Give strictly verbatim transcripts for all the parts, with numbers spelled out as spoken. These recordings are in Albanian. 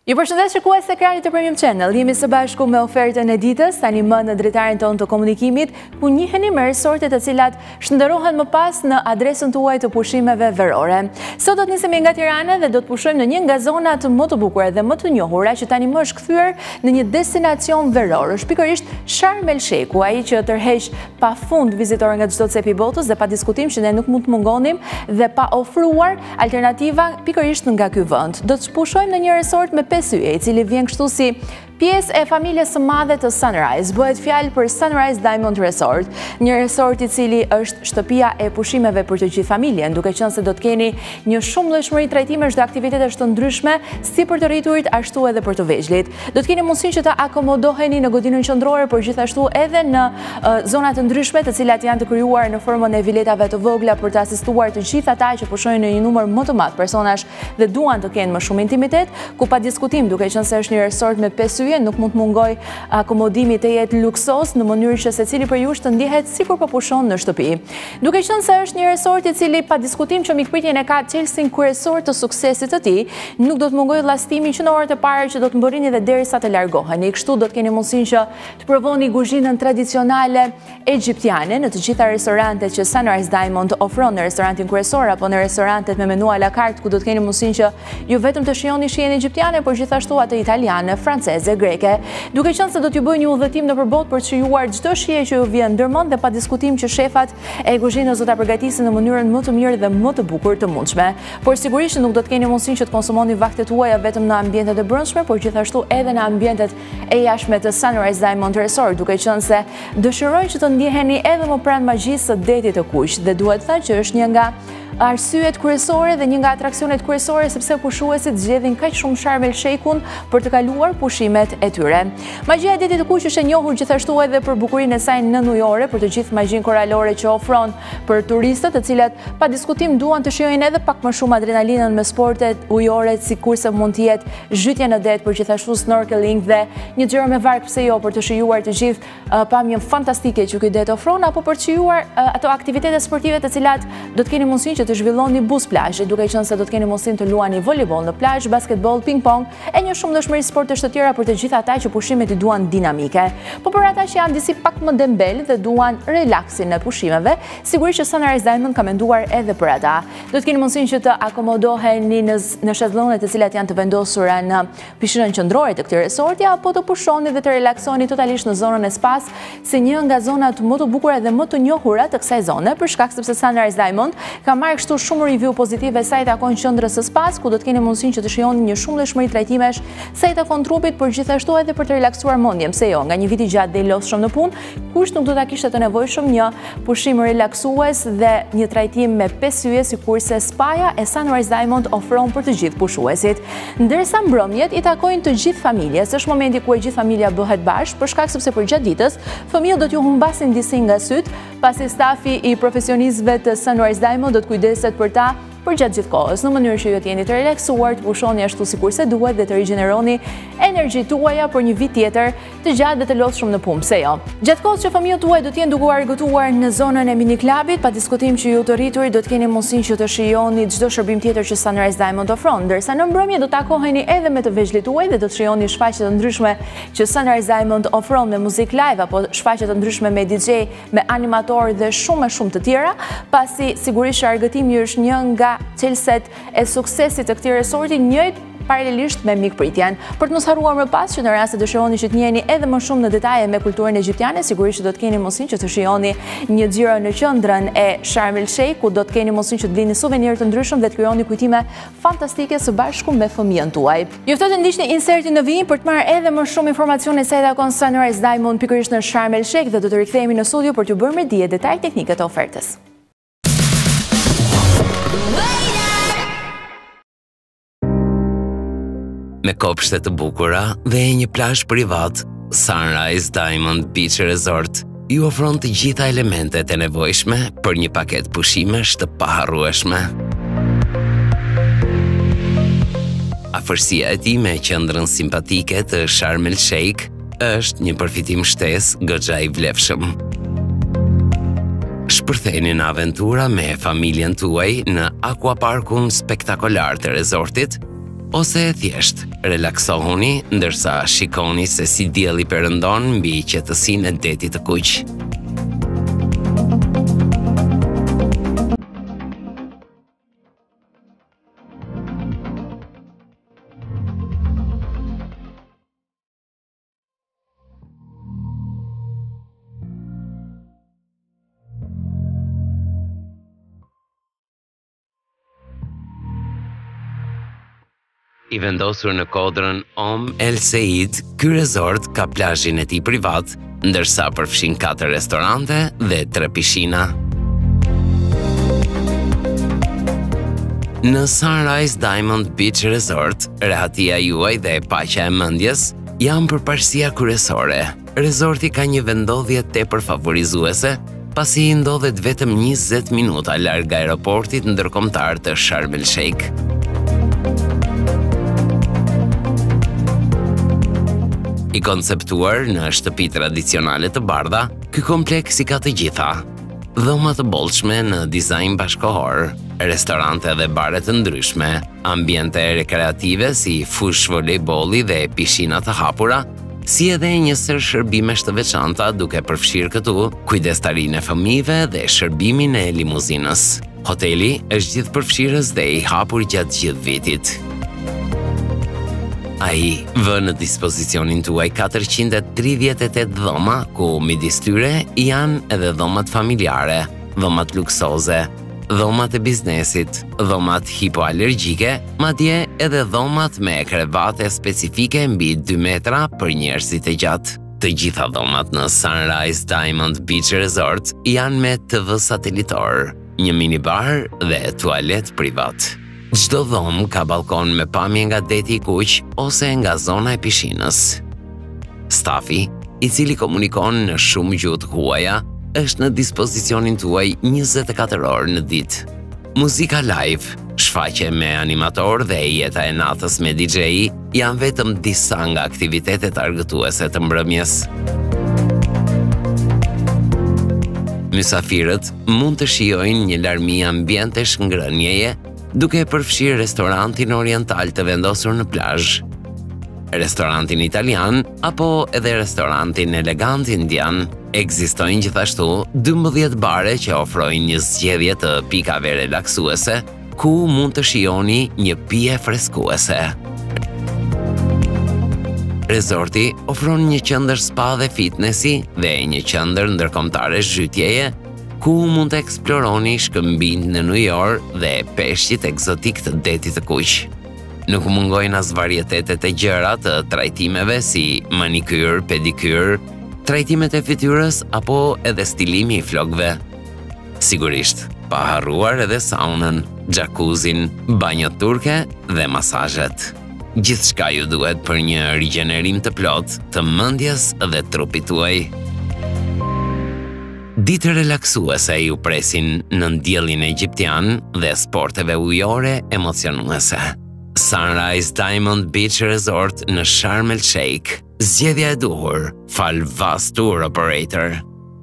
Ju përshëndes shikues të ekrarit të Premium Channel. Jemi së bashku me ofertën e ditës, tani më në dritarin tonë të komunikimit, ku njiheni me resortet të cilat shndërrohen më pas në adresën tuaj të pushimeve verore. Sot do të nisemi nga Tirana dhe do të pushojmë në një nga zonat më të bukura dhe më të njohura që tani më është kthyer në një destinacion veror. Është pikërisht Sharm el Sheikhu, ai që tërheq pafund vizitorë nga çdo cep i botës dhe pa diskutim që ne nuk mund të mungonim dhe pa ofruar alternativa pikërisht nga ky vend. Do të pushojmë në një resort me pesë yje, i cili vjen kështu si pjesë e familjes së madhe të Sunrise. Bëhet fjalë për Sunrise Diamond Resort, një resort i cili është shtëpia e pushimeve për të gjithë familjen, duke qenë se do të keni një shumë llojshmëri trajtimesh dhe aktivitetesh të ndryshme, si për të rriturit ashtu edhe për të vegjëlit. Do të keni mundësinë që të akomodoheni në godinën qendrore, por gjithashtu edhe në uh, zona të ndryshme, të cilat janë të krijuar në formën e viletave të vogla për të asistuar të gjithë ata që pushojnë në një numër më të madh personash dhe duan të kenë më shumë intimitet, ku pa diskutim, duke qenë se është një resort me pesë yje, nuk mund të mungoj akomodimi të jetë luksos në mënyrë që secili për jush të ndihet sikur po pushon në shtëpi. Duke qenë se është një resort i cili pa diskutim që mikpritjen e ka çelësin kryesor të suksesit të tij, nuk do të mungoj llastimi që në orët e para që do të mbërrini dhe derisa të largoheni. Kështu do të keni mundësinë që të provoni kuzhinën tradicionale egjiptiane në të gjitha restorantet që Sunrise Diamond ofron, në restorantin kryesor apo në restorantet me menu à la carte, ku do të keni mundësinë që ju vetëm të shijoni shijen egjiptiane, por gjithashtu atë italiane, franceze, greke, duke qenë se do t'ju bëj një udhëtim nëpër botë për të shijuar çdo shije që ju vjen ndërmend dhe pa diskutim që shefat e kuzhinës do ta përgatisin në mënyrën më të mirë dhe më të bukur të mundshme. Por sigurisht nuk do të keni mundësinë që të konsumoni vaktet tuaja vetëm në ambientet e brendshme, por gjithashtu edhe në ambientet e jashtme të Sunrise Diamond Resort, duke qenë se dëshiroj që të ndjeheni edhe më pranë magjisë së detit të kuq dhe duhet të thënë që është një nga arsyet kryesore dhe një nga atraksionet kryesore sepse pushuesit zgjedhin kaq shumë Sharm el Sheikhun për të kaluar pushimet e tyre. Magjia e detit të kuq është e njohur gjithashtu edhe për bukurinë e saj nënujore, për të gjithë magjinë koralore që ofron për turistët, të cilat pa diskutim duan të shijojnë edhe pak më shumë adrenalinën me sportet ujore, sikurse mund të jetë zhytje në det, por gjithashtu snorkeling dhe një xhiro me varg, pse jo, për të shijuar të gjithë uh, pamjen fantastike që ky det ofron, apo për të shijuar uh, ato aktivitete sportive të cilat do të keni mundësinë të zhvilloni buz plazhi, duke qenë se do të keni mundësinë të luani voleyboll në plazh, basketball, ping-pong e një shumë llojshmëri sportesh të tjera për të gjithë ata që pushimet i duan dinamike. Po për ata që janë disi pak më dembel dhe duan relaksin në pushimeve, sigurisht që Sunrise Diamond ka menduar edhe për ata. Do të keni mundësinë që të akomodoheni në në shezllonet të cilat janë të vendosura në pishinën qendrore të këtij resorti, apo të pushoni dhe të relaksoni totalisht në zonën e spas, si një nga zonat më të bukura dhe më të njohura të kësaj zone, për shkak sepse Sunrise Diamond ka marrë kështu shumë review pozitive sa i takon qendrës së spas, ku do të keni mundësinë që të shihoni një shumë llojshmëri trajtimesh sa i takon trupit, por gjithashtu edhe për të relaksuar mendjen, pse jo, nga një vit i gjatë dhe i lodhshëm në punë, kush nuk do ta kishte të nevojshëm një pushim relaksues dhe një trajtim me pesë yje, sikurse spaja e Sunrise Diamond ofron për të gjithë pushuesit. Ndërsa mbrëmjet i takojnë të gjithë familjes, është momenti ku e gjithë familja bëhet bashkë, për shkak sepse për gjatë ditës fëmijët do t'ju humbasin disi nga syt, pasi stafi i profesionistëve të Sunrise Diamond do të kujdeset për ta për gjatë gjithë kohës, në mënyrë që ju të jeni të relaksuar, të pushoni ashtu sikurse duhet dhe të rigjeneroni energjitë tuaja për një vit tjetër të gjatë dhe të lodhshëm në punë, pse jo. Gjatë kohës që fëmijët tuaj do të jenë duke u argëtuar në zonën e mini klubit, pa diskutim që ju të rriturit do të keni mundësinë që të shijoni çdo shërbim tjetër që Sunrise Diamond ofron, ndërsa në mbrëmje do të takoheni edhe me të vegjëlit tuaj dhe do të shijoni shfaqje të ndryshme që Sunrise Diamond ofron me muzikë live apo shfaqje të ndryshme me D J, me animator dhe shumë e shumë të tjera, pasi sigurisht argëtimi është një nga çelëset e suksesit të këtij resorti, njëjtë paralelisht me mikpritjen. Për të mos harruar më pas që në rast se dëshironi që të njiheni edhe më shumë në detaje me kulturën egjiptiane, sigurisht që do të keni mundësinë që të shijoni një xhiro në qendrën e Sharm el Sheikh, ku do të keni mundësinë që të blini suvenirë të ndryshëm dhe të krijoni kujtime fantastike së bashku me fëmijën tuaj. Ju ftoj të ndiqni insertin në vijim për të marrë edhe më shumë informacione sa i takon Sunrise Diamond pikërisht në Sharm el Sheikh dhe do të rikthehemi në studio për t'ju bërë me dije detaj teknike të ofertës. Me kopshte të bukura dhe një plazh privat, Sunrise Diamond Beach Resort ju ofron të gjitha elementet e nevojshme për një paketë pushimesh të paharrueshme. Afërsia e tij me qendrën simpatike të Sharm el Sheikh është një përfitim shtesë goxha i vlefshëm. Shpërtheni në aventura me familjen tuaj në aquaparkun spektakolar të resortit, ose thjesht relaksohuni ndërsa shikoni se si dielli perëndon mbi qetësinë e detit të kuq. I vendosur në kodrën Om El Seid, ky resort ka plazhin e tij privat, ndërsa përfshin katër restorante dhe tre pishina. Në Sunrise Diamond Beach Resort, rehatia juaj dhe paqja e mendjes janë përparësia kryesore. Resorti ka një vendodhje tepër favorizuese, pasi i ndodhet vetëm njëzet minuta larg aeroportit ndërkombëtar të Sharm el Sheikh. I konceptuar në shtëpi tradicionale të bardha, ky kompleks i ka të gjitha. Dhoma të bollshme në dizajn bashkohor, restorante dhe bare të ndryshme, ambiente rekreative si fush volejbolli dhe pishina të hapura, si edhe një sër shërbimesh të veçanta duke përfshirë këtu kujdestarinë e fëmijëve dhe shërbimin e limuzinës. Hoteli është gjithë përfshirës dhe i hapur gjatë gjithë vitit. Ai vë në dispozicionin tuaj katërqind e tridhjetë e tetë dhoma, ku midis tyre janë edhe dhomat familjare, dhomat luksoze, dhomat e biznesit, dhomat hipoalergjike, madje edhe dhomat me krevate specifike mbi dy metra për njerëzit e gjatë. Të gjitha dhomat në Sunrise Diamond Beach Resort janë me T V satelitor, një minibar dhe tualet privat. Çdo dhomë ka balkon me pamje nga deti i kuq ose nga zona e pishinës. Stafi, i cili komunikon në shumë gjuhë të huaja, është në dispozicionin tuaj njëzet e katër orë në ditë. Muzika live, shfaqje me animator dhe jeta e natës me D J janë vetëm disa nga aktivitetet argëtuese të mbrëmjes. Mysafirët mund të shijojnë një larmi ambientesh ngrënjeje duke përfshirë restorantin oriental të vendosur në plazh, restorantin italian apo edhe restorantin elegant indian. Ekzistojnë gjithashtu dymbëdhjetë bare që ofrojnë një zgjedhje të pikave relaksuese, ku mund të shijoni një pije freskuese. Resorti ofron një qendër spa dhe fitnessi dhe një qendër ndërkombëtare zhytjeje, ku mund të eksploroni shkëmbinjt në New York dhe peshqit egzotik të detit të kuq. Nuk mungojnë as varietetet e gjëra të trajtimeve si manikyr, pedikyr, trajtimet e fytyrës apo edhe stilimi i flokëve. Sigurisht, pa harruar edhe saunën, xhakuzin, banjot turke dhe masazhet. Gjithçka ju duhet për një rigjenerim të plot të mendjes dhe trupit tuaj. Ditë relaksuese ju presin në ndjellin egjiptian dhe sporteve ujore emocionuese. Sunrise Diamond Beach Resort në Sharm el Sheikh. Zgjedhja e duhur, fal V A S Tour Operator.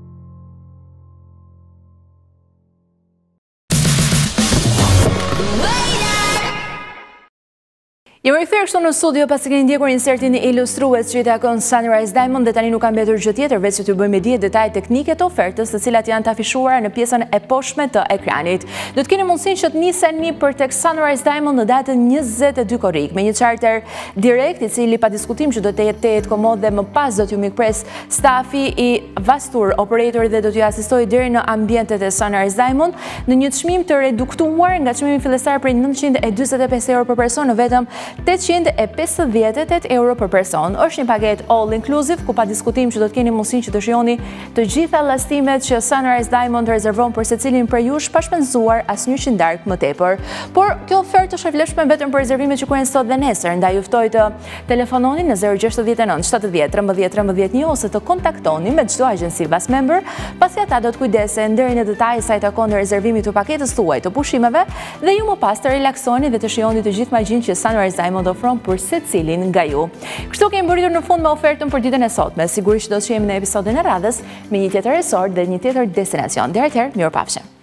Jemi rikthyer këtu në studio pasi keni ndjekur insertin e ilustrues që i takon Sunrise Diamond dhe tani nuk ka mbetur gjë tjetër veç se t'ju bëjmë dije detajet teknike të ofertës, të cilat janë të afishuara në pjesën e poshtme të ekranit. Do të keni mundësinë që të niseni për tek Sunrise Diamond në datën njëzet e dy korrik me një charter direkt i cili pa diskutim që do të jetë jetë komod dhe më pas do t'ju mikpres stafi i V A S Tour Operator dhe do t'ju asistojë deri në ambientet e Sunrise Diamond në një çmim të reduktuar nga çmimi fillestar prej nëntëqind e dyzet e pesë euro për person në vetëm tetëqind e pesëdhjetë e tetë euro për person. Është një paketë all inclusive ku pa diskutim që do të keni mundësinë që të shihoni të gjitha llastimet që Sunrise Diamond rezervon për secilin prej jush pa shpenzuar asnjë qindark më tepër. Por kjo ofertë është e vlefshme vetëm për rezervimet që kuhen sot dhe nesër, ndaj ju ftoj të telefononi në zero gjasht e nëntë shtatëdhjetë trembëdhjetë trembëdhjetë një ose të kontaktoni me çdo agjenci V A S Member, pasi ata do të kujdesen deri në detaj sa i takon rezervimit të paketës tuaj të pushimeve dhe ju më pas të relaksoni dhe të shihoni të gjithë magjinë që Sunrise Diamond ofron për secilin nga ju. Kështu kemi mbërritur në fund me ofertën për ditën e sotme. Sigurisht do të shihemi në episodin e radhës me një tjetër resort dhe një tjetër destinacion. Deri atëherë, mirupafshim.